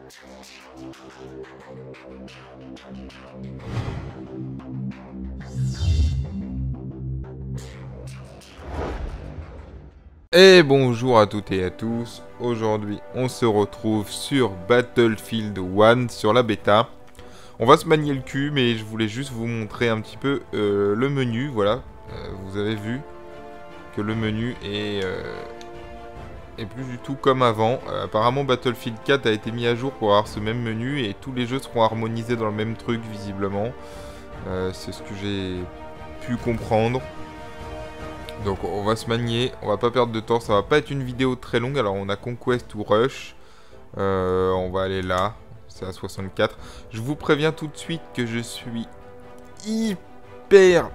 Et bonjour à toutes et à tous, aujourd'hui on se retrouve sur Battlefield 1 sur la bêta. On va se manier le cul mais je voulais juste vous montrer un petit peu le menu, voilà. Vous avez vu que le menu est plus du tout comme avant. Apparemment Battlefield 4 a été mis à jour pour avoir ce même menu et tous les jeux seront harmonisés dans le même truc visiblement. C'est ce que j'ai pu comprendre. Donc on va se manier, on va pas perdre de temps, ça va pas être une vidéo très longue. Alors on a Conquest ou Rush, on va aller là, c'est à 64. Je vous préviens tout de suite que je suis hyper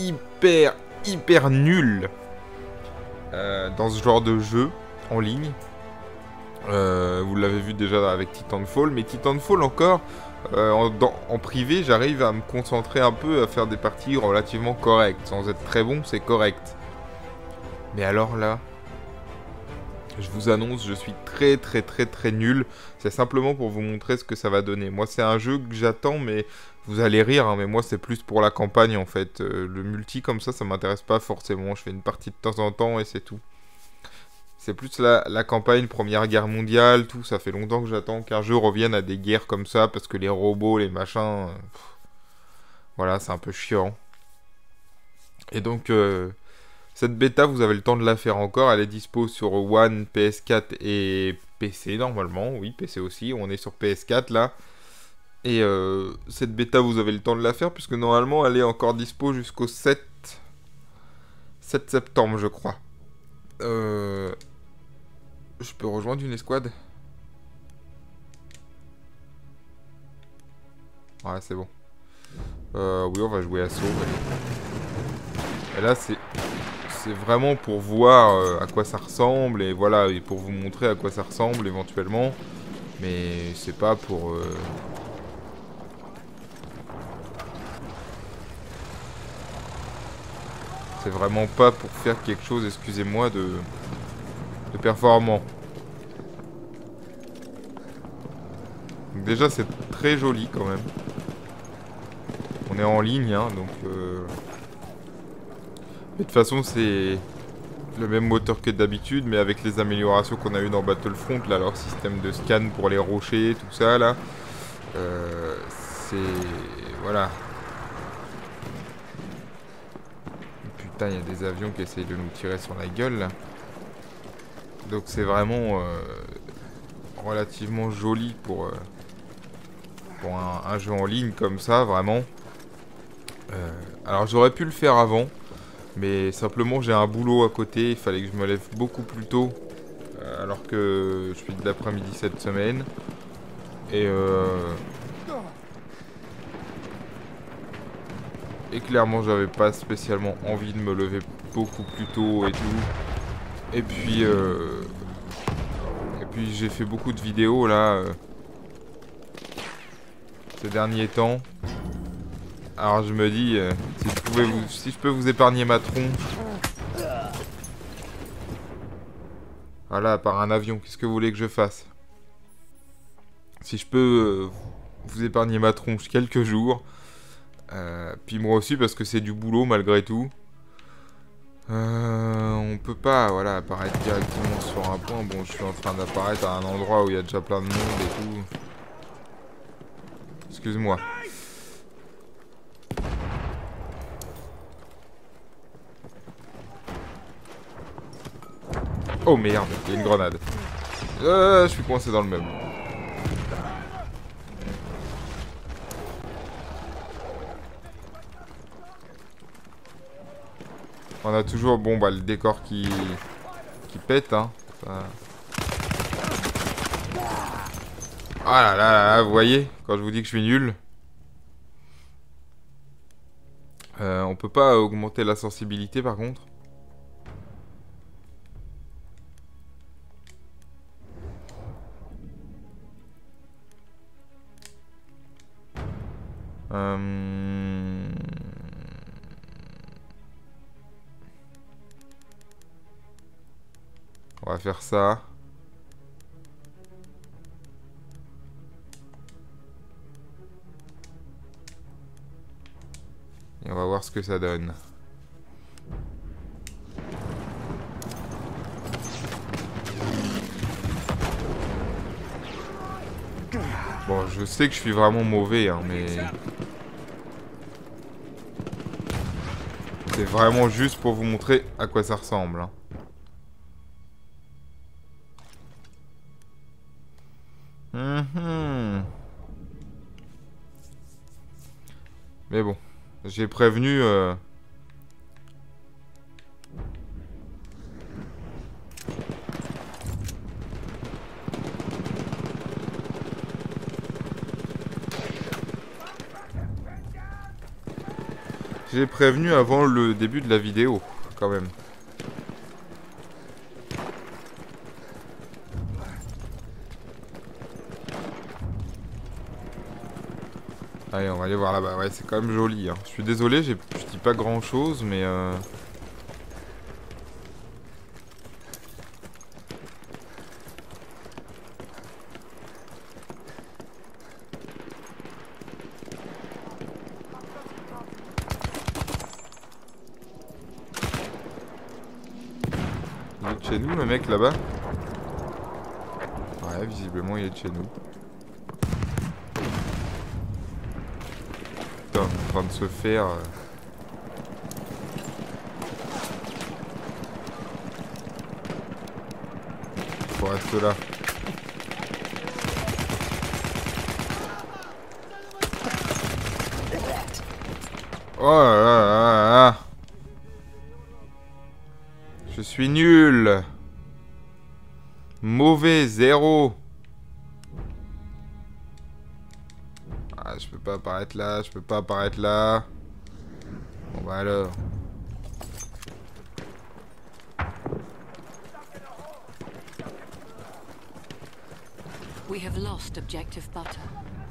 nul dans ce genre de jeu en ligne. Vous l'avez vu déjà avec Titanfall, mais Titanfall encore, en privé j'arrive à me concentrer un peu, à faire des parties relativement correctes. Sans être très bon, c'est correct. Mais alors là, je vous annonce, je suis très nul. C'est simplement pour vous montrer ce que ça va donner. Moi, c'est un jeu que j'attends, mais vous allez rire, hein, mais moi, c'est plus pour la campagne, en fait. Le multi, comme ça m'intéresse pas forcément. Je fais une partie de temps en temps et c'est tout. C'est plus la campagne, Première Guerre mondiale, tout. Ça fait longtemps que j'attends qu'un jeu revienne à des guerres comme ça, parce que les robots, les machins... voilà, c'est un peu chiant. Et donc... cette bêta, vous avez le temps de la faire encore. Elle est dispo sur One, PS4 et PC normalement. Oui, PC aussi. On est sur PS4 là. Et cette bêta, vous avez le temps de la faire puisque normalement, elle est encore dispo jusqu'au 7 septembre, je crois. Je peux rejoindre une escouade? Ouais, c'est bon. Oui, on va jouer assaut. Et là, c'est vraiment pour voir à quoi ça ressemble et voilà, et pour vous montrer à quoi ça ressemble éventuellement, mais c'est pas pour c'est vraiment pas pour faire quelque chose, excusez-moi, de performant. Donc déjà c'est très joli quand même. On est en ligne hein, donc de toute façon c'est le même moteur que d'habitude, mais avec les améliorations qu'on a eu dans Battlefront, là, leur système de scan pour les rochers, tout ça, là. C'est... Voilà. Putain, il y a des avions qui essayent de nous tirer sur la gueule, là. Donc c'est vraiment relativement joli pour un jeu en ligne comme ça, vraiment. Alors j'aurais pu le faire avant, mais simplement j'ai un boulot à côté, il fallait que je me lève beaucoup plus tôt, alors que je suis de l'après-midi cette semaine. Et clairement j'avais pas spécialement envie de me lever beaucoup plus tôt et tout. Et puis j'ai fait beaucoup de vidéos là ces derniers temps. Alors je me dis si je peux vous épargner ma tronche. Voilà, par un avion, qu'est-ce que vous voulez que je fasse? Si je peux vous épargner ma tronche quelques jours. Puis moi aussi parce que c'est du boulot malgré tout. On peut pas voilà, apparaître directement sur un point. Bon, je suis en train d'apparaître à un endroit où il y a déjà plein de monde et tout. Excuse-moi. Oh merde, il y a une grenade. Je suis coincé dans le meuble. On a toujours, bon bah le décor qui pète hein. Ça... Ah là là là, vous voyez, quand je vous dis que je suis nul. On peut pas augmenter la sensibilité par contre. On va faire ça. voir ce que ça donne. Bon, je sais que je suis vraiment mauvais, hein, mais... c'est vraiment juste pour vous montrer à quoi ça ressemble. Hein. Mais bon, j'ai prévenu... j'ai prévenu avant le début de la vidéo, quand même. Allez, on va aller voir là-bas. Ouais, c'est quand même joli. Hein. Je suis désolé, je dis pas grand-chose, mais... il est de chez nous, le mec, là-bas? Ouais, visiblement, il est de chez nous. Putain, en train de se faire... Faut rester là. Oh là là là là. Je suis nul. Mauvais, 0. Ah, je peux pas apparaître là, je peux pas apparaître là. Bon bah alors. We have lost objective butter.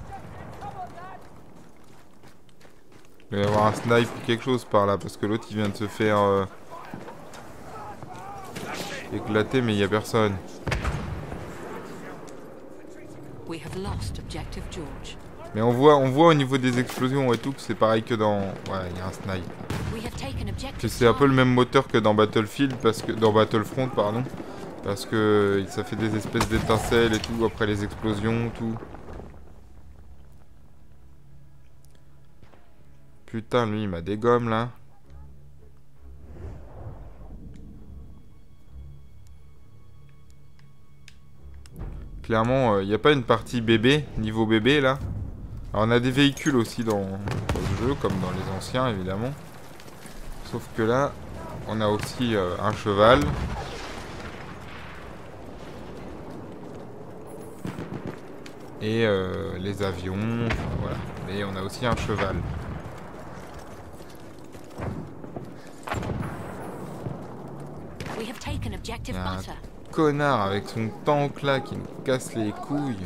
Il va y avoir un snipe ou quelque chose par là, parce que l'autre il vient de se faire éclater, mais il n'y a personne. We have lost objective George. Mais on voit au niveau des explosions et tout que c'est pareil que dans... Ouais, il y a un snipe. We have taken objective Que c'est un peu le même moteur que dans Battlefield, parce que dans Battlefront, pardon. Parce que ça fait des espèces d'étincelles et tout après les explosions, tout. Putain, lui, il m'a dégomme, là. Clairement, il n'y a pas une partie bébé, niveau bébé, là. Alors, on a des véhicules aussi dans le jeu, comme dans les anciens, évidemment. Sauf que là, on a aussi un cheval. Et les avions, enfin, voilà. Mais on a aussi un cheval. We have taken objective Il y a un butter. connard avec son tank là qui nous casse les couilles.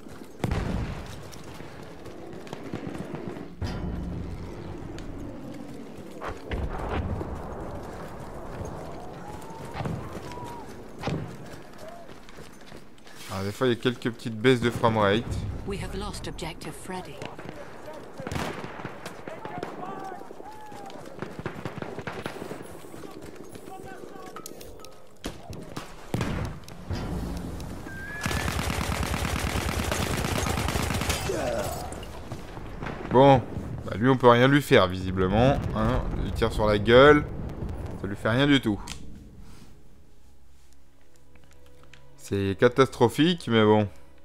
Alors des fois il y a quelques petites baisses de framerate. We have lost objective Freddy. Bon, bah lui on peut rien lui faire visiblement. Hein. Il tire sur la gueule. Ça lui fait rien du tout. C'est catastrophique mais bon.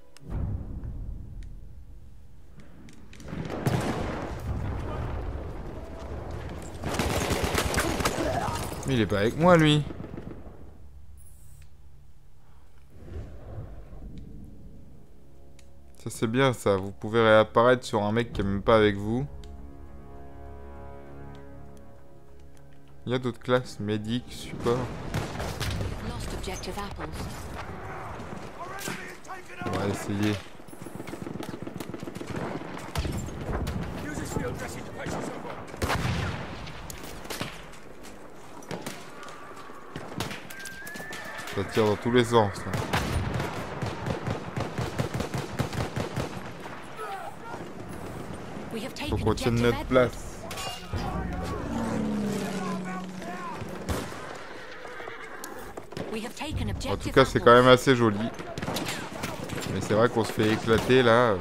Mais il est pas avec moi lui. Ça c'est bien ça, vous pouvez réapparaître sur un mec qui est même pas avec vous. Il y a d'autres classes, médic, support. Lost objective apples. On va essayer. Ça tire dans tous les sens là. We have Faut taken qu'on tienne objective notre Edward. place. We have taken En tout objective cas, c'est quand même apples. assez joli. Mais c'est vrai qu'on se fait éclater là.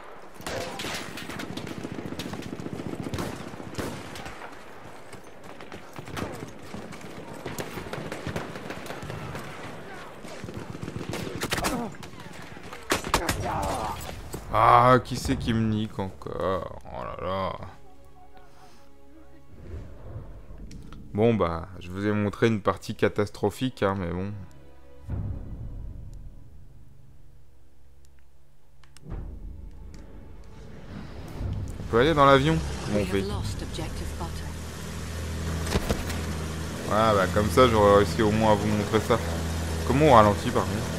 Ah, qui c'est qui me nique encore? Oh là là. Bon bah, je vous ai montré une partie catastrophique, hein, mais bon. On peut aller dans l'avion? Comment on We fait? have lost objective butter. Voilà, bah comme ça j'aurais réussi au moins à vous montrer ça. Comment on ralentit par contre?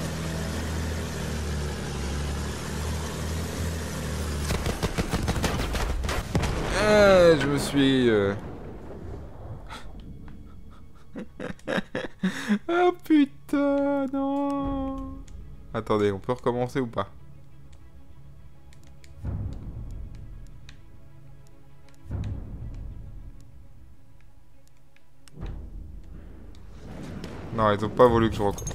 Je me suis... Ah putain, non. Attendez, on peut recommencer ou pas? Non, ils ont pas voulu que je recommence.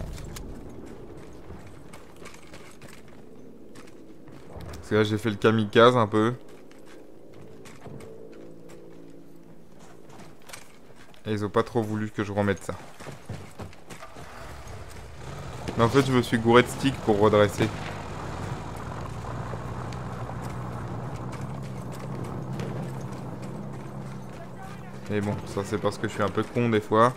Parce que là j'ai fait le kamikaze un peu. Et ils ont pas trop voulu que je remette ça. Mais en fait je me suis gouré de stick pour redresser. Mais bon, ça c'est parce que je suis un peu con des fois.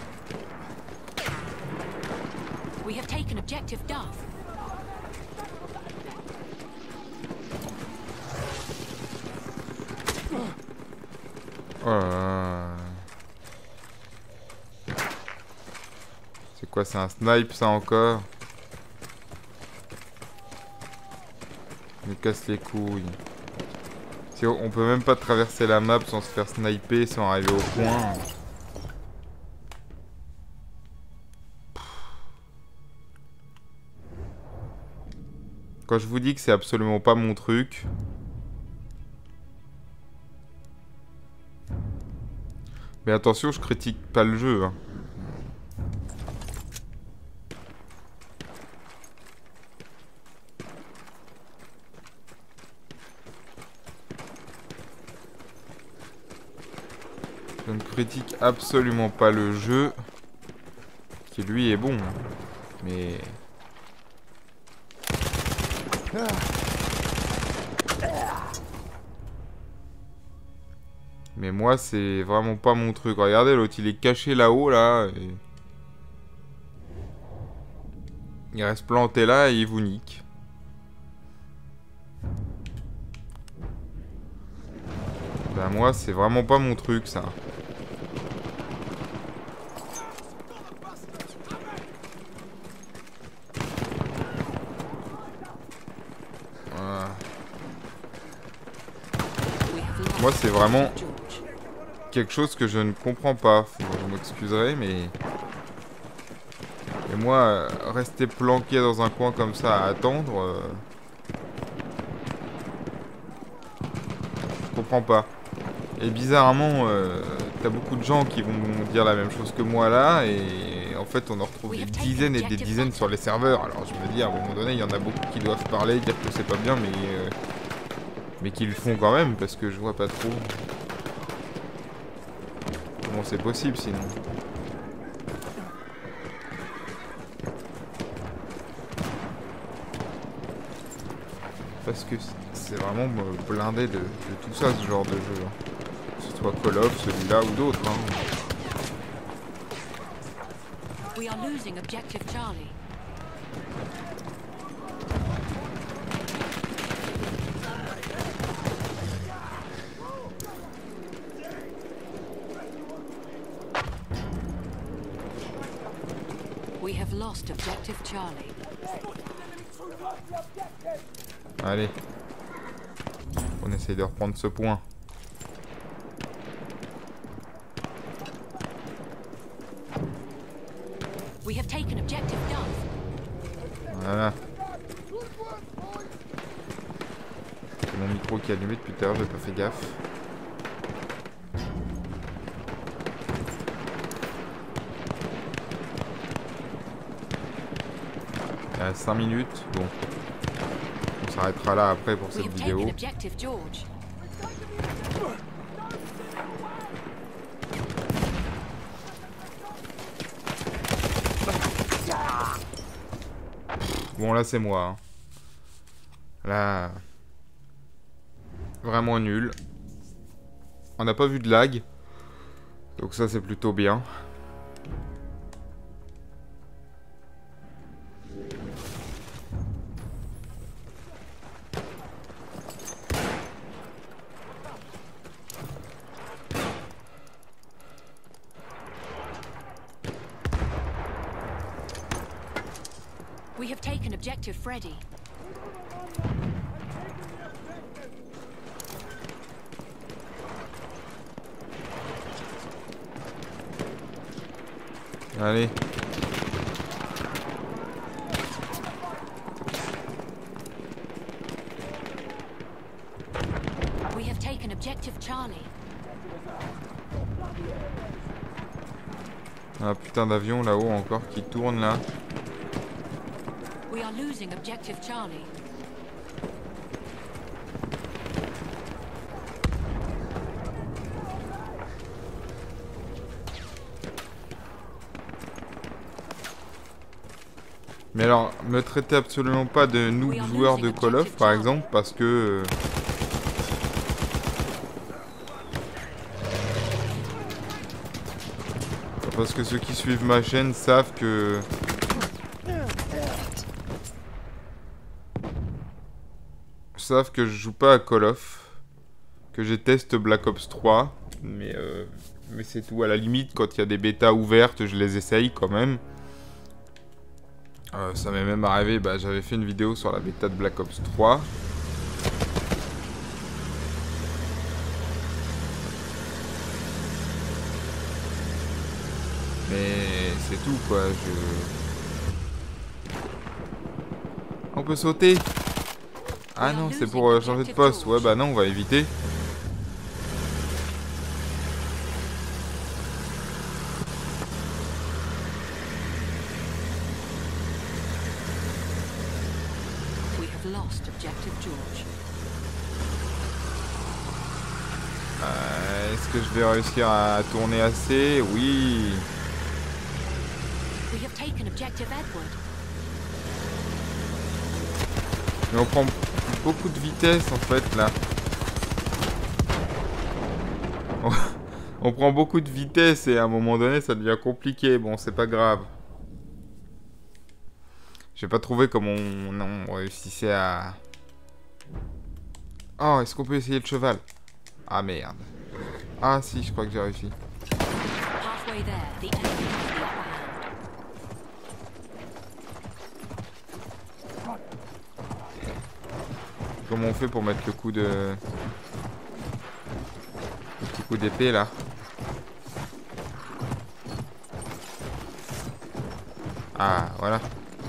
We have taken objective Duff. Oh là là. C'est quoi, c'est un snipe ça encore? Il me casse les couilles. Si on peut même pas traverser la map sans se faire sniper, sans arriver au point. Quand je vous dis que c'est absolument pas mon truc. Mais attention, je critique pas le jeu, hein. Je ne critique absolument pas le jeu. Qui lui est bon. Mais... Mais moi, c'est vraiment pas mon truc. Regardez, l'autre, il est caché là-haut, là. Et... il reste planté là et il vous nique. Ben moi, c'est vraiment pas mon truc, ça. Voilà. Moi, c'est vraiment quelque chose que je ne comprends pas. Vous m'excuserez, mais... Et moi, rester planqué dans un coin comme ça à attendre... je comprends pas. Et bizarrement, t'as beaucoup de gens qui vont dire la même chose que moi là, et en fait on en retrouve des dizaines et des dizaines sur les serveurs. Alors je me dis, à un moment donné, il y en a beaucoup qui doivent parler, dire que c'est pas bien, mais qui le font quand même, parce que je vois pas trop comment c'est possible sinon. Parce que c'est vraiment blindé de tout ça, ce genre de jeu. Que ce soit Call of, celui-là ou d'autres. Hein. We are losing objective Charlie. We have lost objective Charlie. Allez. On essaye de reprendre ce point. We have taken objective Duff. Voilà. C'est mon micro qui est allumé depuis tout à l'heure, j'ai pas fait gaffe. 5 minutes. Bon. On s'arrêtera là après pour We cette have vidéo. taken objective George. Bon, là, c'est moi. Hein. Là... Vraiment nul. On n'a pas vu de lag. Donc ça, c'est plutôt bien. We have taken objective Freddy. Allez. We have taken objective Charlie. Un putain d'avion là-haut encore qui tourne là. We are losing objective Charlie. Mais alors, me traitez absolument pas de noob joueur de Call of par exemple, parce que... Parce que ceux qui suivent ma chaîne savent que... Savent que je joue pas à Call of. Que j'ai testé Black Ops 3. Mais c'est tout. À la limite, quand il y a des bêtas ouvertes, je les essaye quand même. Ça m'est même arrivé, bah, j'avais fait une vidéo sur la bêta de Black Ops 3. Mais c'est tout quoi, On peut sauter. Ah non, c'est pour changer de poste. Ouais bah non, on va éviter. Est-ce que je vais réussir à tourner assez? Oui. Mais on prend beaucoup de vitesse en fait là. On prend beaucoup de vitesse et à un moment donné ça devient compliqué. Bon, c'est pas grave. J'ai pas trouvé comment on réussissait à... Oh, est-ce qu'on peut essayer le cheval? Ah merde. Ah si, je crois que j'ai réussi. Comment on fait pour mettre le coup de... Le petit coup d'épée là? Ah, voilà.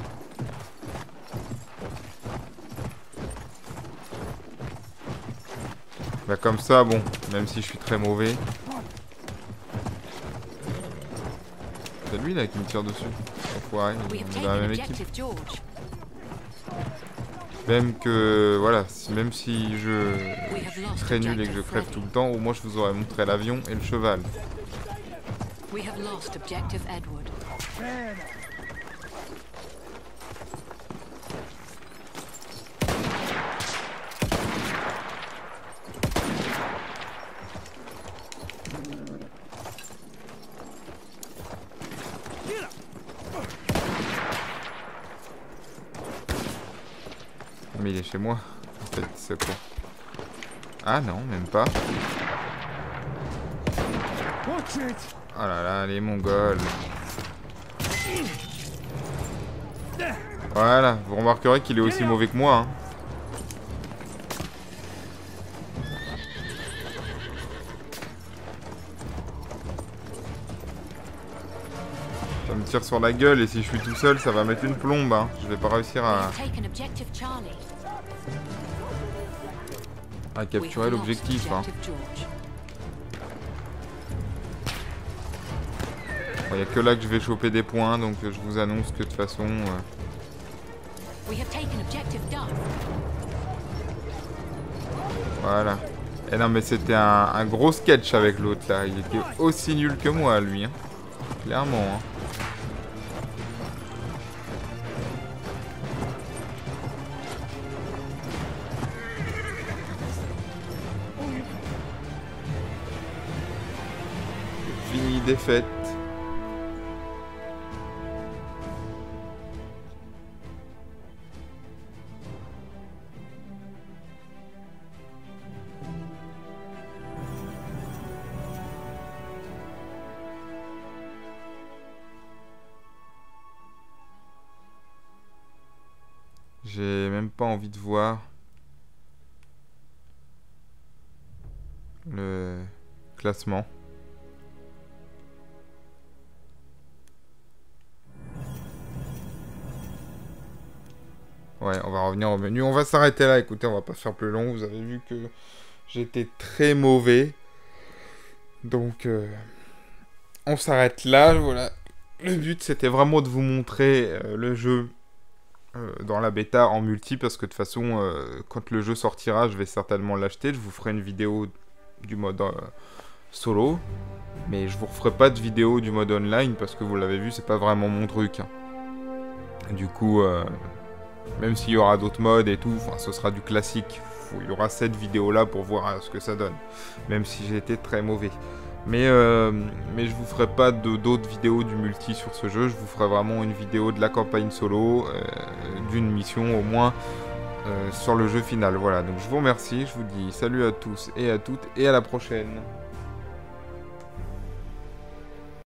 Bah comme ça, bon, même si je suis très mauvais. C'est lui là qui me tire dessus. Enfoiré, on est dans la même équipe. Même que, voilà, même si je suis très nul et que je crève tout le temps, au moins je vous aurais montré l'avion et le cheval. Mais il est chez moi, en fait, c'est quoi? Ah non, même pas. Oh là là, les Mongols. Voilà, vous remarquerez qu'il est aussi mauvais que moi. Hein. Ça me tire sur la gueule et si je suis tout seul, ça va mettre une plombe. Hein. Je vais pas réussir à capturer l'objectif. Hein. Bon, y a que là que je vais choper des points, donc je vous annonce que de toute façon... We have taken objective Duff. Voilà. Et non mais c'était un gros sketch avec l'autre là. Il était aussi nul que moi lui. Hein. Clairement. Hein. Fini, défaite. J'ai même pas envie de voir le classement. Ouais, on va revenir au menu. On va s'arrêter là. Écoutez, on va pas faire plus long. Vous avez vu que j'étais très mauvais. Donc, on s'arrête là. Voilà. Le but, c'était vraiment de vous montrer le jeu dans la bêta en multi. Parce que de toute façon, quand le jeu sortira, je vais certainement l'acheter. Je vous ferai une vidéo du mode solo. Mais je vous referai pas de vidéo du mode online. Parce que vous l'avez vu, c'est pas vraiment mon truc. Hein. Du coup... même s'il y aura d'autres modes et tout, enfin, ce sera du classique. Il y aura cette vidéo-là pour voir ce que ça donne. Même si j'ai été très mauvais. Mais je vous ferai pas d'autres vidéos du multi sur ce jeu. Je vous ferai vraiment une vidéo de la campagne solo, d'une mission au moins, sur le jeu final. Voilà, donc je vous remercie. Je vous dis salut à tous et à toutes et à la prochaine.